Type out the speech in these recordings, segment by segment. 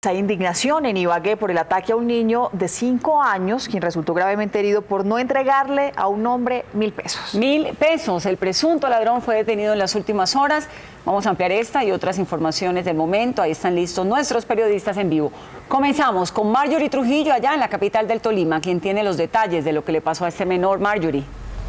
Hay indignación en Ibagué por el ataque a un niño de 5 años, quien resultó gravemente herido por no entregarle a un hombre 1.000 pesos. 1.000 pesos. El presunto ladrón fue detenido en las últimas horas. Vamos a ampliar esta y otras informaciones del momento. Ahí están listos nuestros periodistas en vivo. Comenzamos con Marjorie Trujillo, allá en la capital del Tolima, quien tiene los detalles de lo que le pasó a este menor. Marjorie.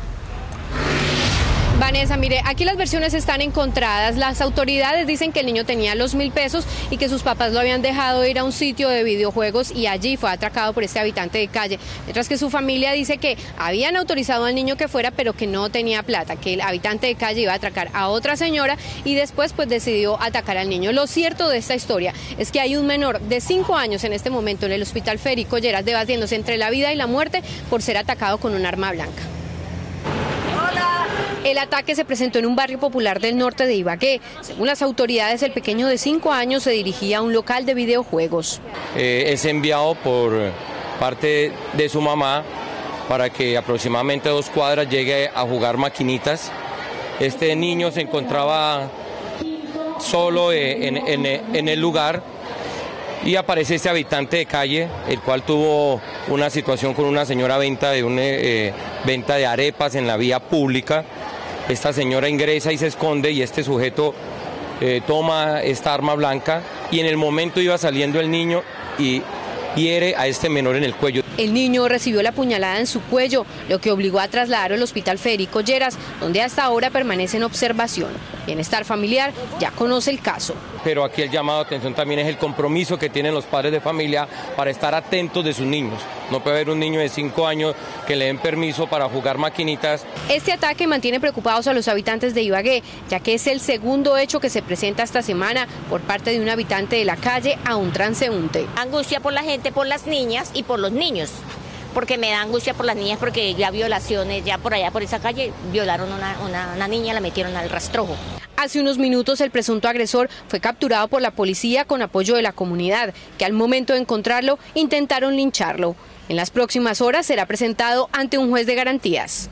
Vanessa, mire, aquí las versiones están encontradas. Las autoridades dicen que el niño tenía los 1.000 pesos y que sus papás lo habían dejado ir a un sitio de videojuegos y allí fue atracado por este habitante de calle. Mientras que su familia dice que habían autorizado al niño que fuera, pero que no tenía plata, que el habitante de calle iba a atracar a otra señora y después pues decidió atacar al niño. Lo cierto de esta historia es que hay un menor de 5 años en este momento en el Hospital Federico Lleras debatiéndose entre la vida y la muerte por ser atacado con un arma blanca. El ataque se presentó en un barrio popular del norte de Ibagué. Según las autoridades, el pequeño de 5 años se dirigía a un local de videojuegos. Es enviado por parte de su mamá para que aproximadamente 2 cuadras llegue a jugar maquinitas. Este niño se encontraba solo en el lugar y aparece este habitante de calle, el cual tuvo una situación con una señora venta de arepas en la vía pública. Esta señora ingresa y se esconde y este sujeto toma esta arma blanca y en el momento iba saliendo el niño y hiere a este menor en el cuello. El niño recibió la puñalada en su cuello, lo que obligó a trasladarlo al Hospital Federico Lleras, donde hasta ahora permanece en observación. Bienestar Familiar ya conoce el caso. Pero aquí el llamado de atención también es el compromiso que tienen los padres de familia para estar atentos de sus niños. No puede haber un niño de 5 años que le den permiso para jugar maquinitas. Este ataque mantiene preocupados a los habitantes de Ibagué, ya que es el segundo hecho que se presenta esta semana por parte de un habitante de la calle a un transeúnte. Angustia por la gente, por las niñas y por los niños, porque me da angustia por las niñas porque ya violaciones, ya por allá por esa calle violaron a una niña, la metieron al rastrojo. Hace unos minutos el presunto agresor fue capturado por la policía con apoyo de la comunidad, que al momento de encontrarlo intentaron lincharlo. En las próximas horas será presentado ante un juez de garantías.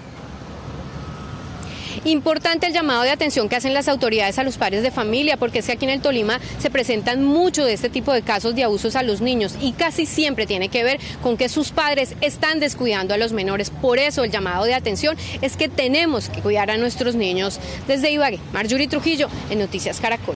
Importante el llamado de atención que hacen las autoridades a los padres de familia, porque es que aquí en el Tolima se presentan mucho de este tipo de casos de abusos a los niños y casi siempre tiene que ver con que sus padres están descuidando a los menores. Por eso el llamado de atención es que tenemos que cuidar a nuestros niños. Desde Ibagué, Marjorie Trujillo, en Noticias Caracol.